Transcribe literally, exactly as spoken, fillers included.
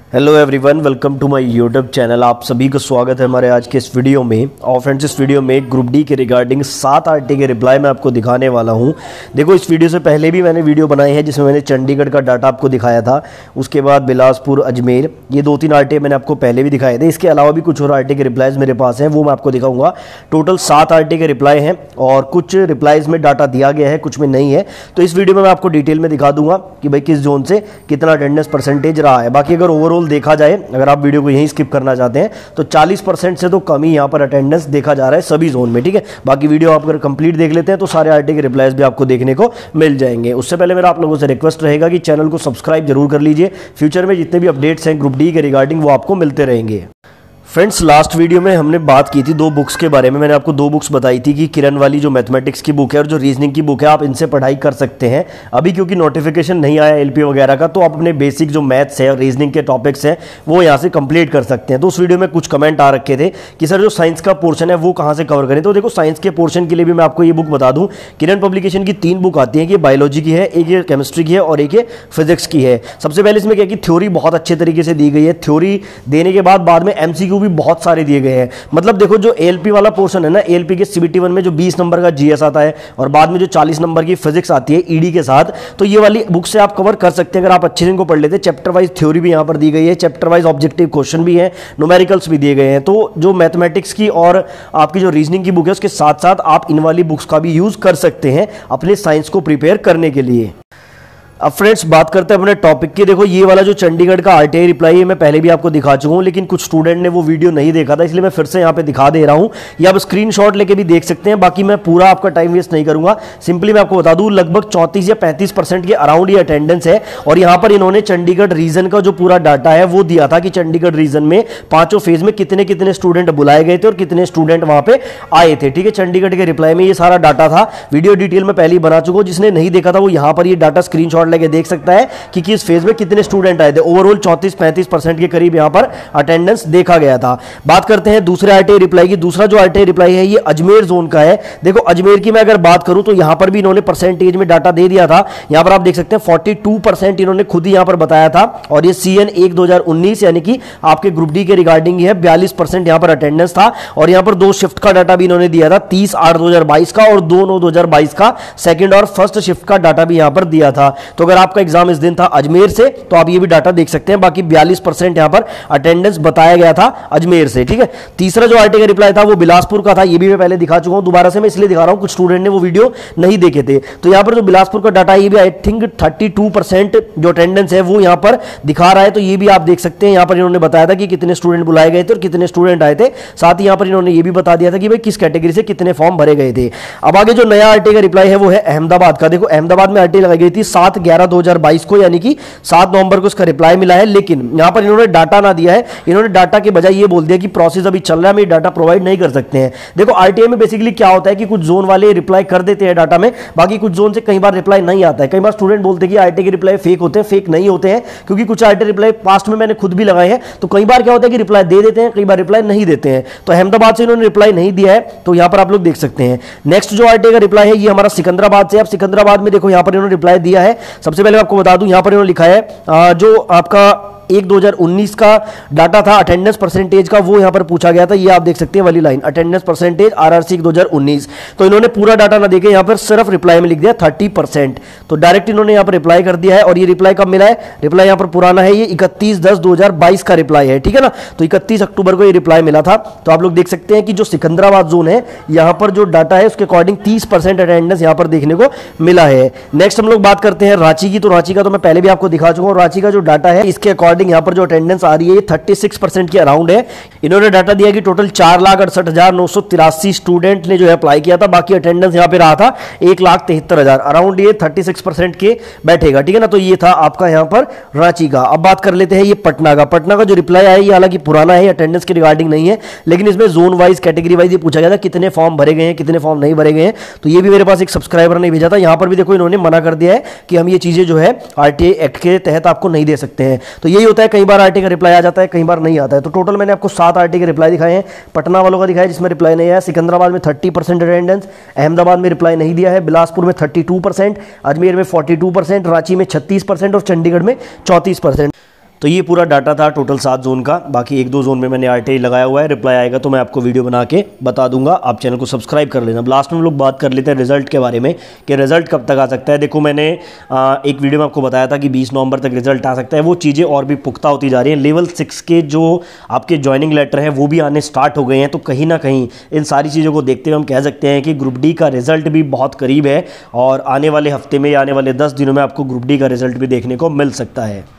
Hello everyone, welcome to my YouTube channel. आप सभी को स्वागत है हमारे आज के इस वीडियो में। और फ्रेंड्स, इस वीडियो में ग्रुप डी के रिगार्डिंग सात आरटी के रिप्लाई मैं आपको दिखाने वाला हूं। देखो, इस वीडियो से पहले भी मैंने वीडियो बनाई है जिसमें मैंने चंडीगढ़ का डाटा आपको दिखाया था, उसके बाद बिलासपुर, अजमेर, ये दो तीन आरटी मैंने आपको पहले भी दिखाए थे। इसके अलावा भी कुछ और आरटी के रिप्लाइज मेरे पास हैं, वो मैं आपको दिखाऊंगा। टोटल सात आरटी के रिप्लाई हैं और कुछ रिप्लाइज में डाटा दिया गया है, कुछ में नहीं है। तो इस वीडियो में मैं आपको डिटेल में दिखा दूंगा कि भाई किस जोन से कितना अटेंडेंस परसेंटेज रहा है। बाकी अगर ओवरऑल देखा जाए, अगर आप वीडियो को यहीं स्किप करना चाहते हैं तो चालीस परसेंट से तो कम ही यहाँ पर अटेंडेंस देखा जा रहा है सभी जोन में, ठीक है। बाकी वीडियो आप अगर कंप्लीट देख लेते हैं तो सारे आरटी के रिप्लाईज भी आपको देखने को मिल जाएंगे। उससे पहले मेरा आप लोगों से रिक्वेस्ट रहेगा कि चैनल को सब्सक्राइब जरूर कर लीजिए। फ्यूचर में जितने भी अपडेट्स हैं ग्रुप डी के रिगार्डिंग वो आपको मिलते रहेंगे। फ्रेंड्स, लास्ट वीडियो में हमने बात की थी दो बुक्स के बारे में। मैंने आपको दो बुक्स बताई थी कि किरण वाली जो मैथमेटिक्स की बुक है और जो रीजनिंग की बुक है, आप इनसे पढ़ाई कर सकते हैं। अभी क्योंकि नोटिफिकेशन नहीं आया एलपी वगैरह का, तो आप अपने बेसिक जो मैथ्स है और रीजनिंग के टॉपिक्स हैं वो यहाँ से कंप्लीट कर सकते हैं। तो उस वीडियो में कुछ कमेंट आ रखे थे कि सर जो साइंस का पोर्शन है वो कहाँ से कवर करें। तो देखो, साइंस के पोर्शन के लिए भी मैं आपको ये बुक बता दूँ, किरण पब्लिकेशन की तीन बुक आती है कि बायोलॉजी की है, एक ये केमिस्ट्री की है और एक ये फिजिक्स की है। सबसे पहले इसमें क्या कि थ्योरी बहुत अच्छे तरीके से दी गई है। थ्योरी देने के बाद बाद में एमसीक्यू भी बहुत सारे दिए गए हैं। मतलब देखो, जो एलपी वाला पोर्शन है ना, एलपी के सीबीटी वन में जो बीस नंबर का जीएस आता है और बाद में जो चालीस नंबर की फिजिक्स आती है ईडी के साथ, तो ये वाली बुक से आप कवर कर सकते हैं अगर आप अच्छे से इनको पढ़ लेते हैं। चैप्टर वाइज थ्योरी भी यहां पर दी गई है, चैप्टर वाइज ऑब्जेक्टिव क्वेश्चन भी है, न्यूमेरिकल्स भी दिए गए हैं। तो जो मैथमेटिक्स की और आपकी जो रीजनिंग की बुक है उसके साथ साथ आप इन वाली बुक्स का भी यूज कर सकते हैं अपने साइंस को प्रिपेयर करने के लिए। अब फ्रेंड्स, बात करते हैं अपने टॉपिक की। देखो, ये वाला जो चंडीगढ़ का आरटीआई रिप्लाई है मैं पहले भी आपको दिखा चुका हूं, लेकिन कुछ स्टूडेंट ने वो वीडियो नहीं देखा था, इसलिए मैं फिर से यहाँ पे दिखा दे रहा हूं। ये आप स्क्रीनशॉट लेके भी देख सकते हैं। बाकी मैं पूरा आपका टाइम वेस्ट नहीं करूंगा, सिंपली मैं आपको बता दूं लगभग चौंतीस या पैंतीस परसेंट के अराउंड ये अटेंडेंस है। और यहाँ पर इन्होंने चंडीगढ़ रीजन का जो पूरा डाटा है वो दिया था कि चंडीगढ़ रीजन में पांचों फेज में कितने कितने स्टूडेंट बुलाए गए थे और कितने स्टूडेंट वहां पे आए थे, ठीक है। चंडीगढ़ के रिप्लाई में ये सारा डाटा था। वीडियो डिटेल में पहले ही बना चुका हूं, जिसने नहीं देखा था वो यहाँ पर ये डाटा स्क्रीनशॉट लेके देख सकता है कि किस फेज में कितने स्टूडेंट आए थे। ओवरऑल चौंतीस पैंतीस परसेंट के करीब यहां पर अटेंडेंस देखा गया था। बात करते हैं दूसरे आरटीआई रिप्लाई की। दूसरा जो आरटीआई रिप्लाई है ये अजमेर जोन का है। देखो, अजमेर की मैं अगर बात करूं तो यहां पर भी इन्होंने परसेंटेज में डाटा दे दिया था। यहां पर आप देख सकते हैं बयालीस परसेंट इन्होंने खुद ही यहां पर बताया था। और ये सीएन एक दो हज़ार उन्नीस यानी कि आपके ग्रुप डी के रिगार्डिंग है, बयालीस परसेंट यहां पर अटेंडेंस था। और यहां पर दो शिफ्ट का डाटा भी इन्होंने दिया था, तीस आठ दो हजार बाईस का और दो नौ दो हजार बाईस का सेकंड और फर्स्ट शिफ्ट का डाटा भी यहां पर दिया था। तो अगर आपका एग्जाम इस दिन था अजमेर से तो आप ये भी डाटा देख सकते हैं। बाकी बयालीस परसेंट यहां पर अटेंडेंस बताया गया था अजमेर से, ठीक है। तीसरा जो आरटी का रिप्लाई था वो बिलासपुर का था। ये भी मैं पहले दिखा चुका हूं, दोबारा से मैं इसलिए दिखा रहा हूं, कुछ स्टूडेंट ने वो वीडियो नहीं देखे थे। तो यहां पर जो बिलासपुर का डाटा है ये भी आई थिंक बत्तीस परसेंट जो अटेंडेंस है वो यहां पर दिखा रहा है। तो ये भी आप देख सकते हैं। यहां पर इन्होंने बताया था कि कितने स्टूडेंट बुलाए गए थे और कितने स्टूडेंट आए थे। साथ ही यहां पर इन्होंने ये भी बता दिया था कि भाई किस कैटेगरी से कितने फॉर्म भरे गए थे। अब आगे जो नया आरटी का रिप्लाई है वो है अहमदाबाद का। देखो, अहमदाबाद में आरटी लगाई गई थी सात ग्यारह दो हजार बाईस को, यानी कि सात नवंबर को उसका रिप्लाई मिला है। लेकिन यहां पर इन्होंने डाटा ना दिया है, इन्होंने डाटा के बजाय ये बोल दिया कि प्रोसेस अभी चल रहा है, हम ये डाटा प्रोवाइड नहीं कर सकते हैं। देखो, आरटीआई में बेसिकली क्या होता है कि कुछ जोन वाले रिप्लाई कर देते हैं डाटा में, बाकी कुछ जोन से कई बार रिप्लाई नहीं आता है। कई बार स्टूडेंट बोलते हैं कि आरटीआई के रिप्लाई फेक होते हैं, फेक नहीं होते हैं, क्योंकि कुछ आरटीआई रिप्लाई पास्ट में मैंने खुद भी लगाए हैं। तो कई बार क्या होता है कि रिप्लाई दे देते हैं, कई बार रिप्लाई नहीं देते हैं। तो अहमदाबाद से इन्होंने रिप्लाई नहीं दिया है, तो यहां पर आप लोग देख सकते हैं। नेक्स्ट जो आरटीआई का रिप्लाई है ये हमारा सिकंदराबाद से। अब सिकंदराबाद में देखो, यहां पर इन्होंने रिप्लाई दिया है। सबसे पहले आपको बता दूं, यहां पर इन्होंने लिखा है जो आपका एक दो हजार उन्नीस का डाटा था अटेंडेंस परसेंटेज का, वो यहां पर पूछा गया था। ये आप देख सकते हैं वाली लाइन, अटेंडेंस परसेंटेज आरआरसी दो हजार उन्नीस। तो इन्होंने पूरा डाटा ना देके यहां पर सिर्फ रिप्लाई में लिख दिया तीस परसेंट। तो डायरेक्ट इन्होंने यहां पर रिप्लाई कर दिया है। और ये रिप्लाई कब मिला है? रिप्लाई यहां पर पुराना है, ये इकतीस दस दो हजार बाईस का रिप्लाई है, ठीक है ना। तो इकतीस अक्टूबर को ये रिप्लाई मिला था। तो आप लोग देख सकते हैं कि जो सिकंदराबाद जोन है यहां पर जो डाटा है उसके अकॉर्डिंग तीस परसेंट अटेंडेंस यहां पर देखने को मिला है। नेक्स्ट हम लोग बात करते हैं रांची की। तो रांची का तो मैं पहले भी आपको दिखा चुका हूं। रांची का जो डाटा है इसके अकॉर्डिंग यहां पर जो अटेंडेंस आ रही है ये छत्तीस परसेंट के अराउंड है। इन्होंने डाटा दिया कि टोटल चार लाख अड़सठ हजार नौ सौ तिरासी स्टूडेंट ने जो है अप्लाई किया था। बाकी अटेंडेंस यहां पे रहा था एक लाख तिहत्तर हजार, अराउंड ये छत्तीस परसेंट के बैठेगा, ठीक है ना। तो ये था आपका यहां पर रांची का। अब बात कर लेते हैं ये पटना का। पटना का जो रिप्लाई आया ये हालांकि पुराना है, अटेंडेंस के रिगार्डिंग नहीं है, लेकिन इसमें जोन वाइज कैटेगरी वाइज ये पूछा गया था कितने फॉर्म भरे गए हैं, कितने फॉर्म नहीं भरे गए हैं। तो ये भी मेरे पास एक सब्सक्राइबर ने भेजा था। यहां पर भी देखो इन्होंने मना कर दिया है कि हम ये चीजें जो है आरटीआई एक्ट के तहत आपको नहीं दे सकते हैं। तो यही होता है, कई बार आरटीआई का रिप्लाई आ जाता है, कई बार नहीं आता है। तो टोटल मैंने आपको सात आरटी के रिप्लाई दिखाए हैं। पटना वालों का दिखाया जिसमें रिप्लाई नहीं आया, सिकंदराबाद में तीस परसेंट अटेंडेंस, अहमदाबाद में रिप्लाई नहीं दिया है, बिलासपुर में बत्तीस परसेंट, अजमेर में बयालीस परसेंट, रांची में छत्तीस परसेंट और चंडीगढ़ में चौंतीस परसेंट। तो ये पूरा डाटा था टोटल सात जोन का। बाकी एक दो जोन में मैंने आरटीआई लगाया हुआ है। रिप्लाई आएगा तो मैं आपको वीडियो बना के बता दूंगा। आप चैनल को सब्सक्राइब कर लेना। लास्ट में हम लोग बात कर लेते हैं रिजल्ट के बारे में कि रिजल्ट कब तक आ सकता है। देखो मैंने आ, एक वीडियो में आपको बताया था कि बीस नवंबर तक रिजल्ट आ सकता है। वो चीज़ें और भी पुख्ता होती जा रही हैं। लेवल सिक्स के जो आपके ज्वाइनिंग लेटर हैं वो भी आने स्टार्ट हो गए हैं। तो कहीं ना कहीं इन सारी चीज़ों को देखते हुए हम कह सकते हैं कि ग्रुप डी का रिजल्ट भी बहुत करीब है और आने वाले हफ्ते में या आने वाले दस दिनों में आपको ग्रुप डी का रिजल्ट भी देखने को मिल सकता है।